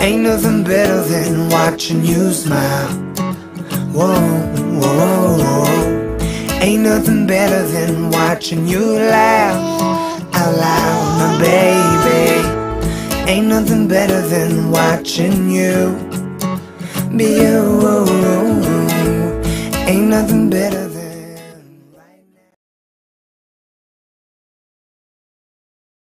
Ain't nothing better than watching you smile. Whoa, whoa, whoa, whoa. Ain't nothing better than watching you laugh out loud, my baby. Ain't nothing better than watching you be you.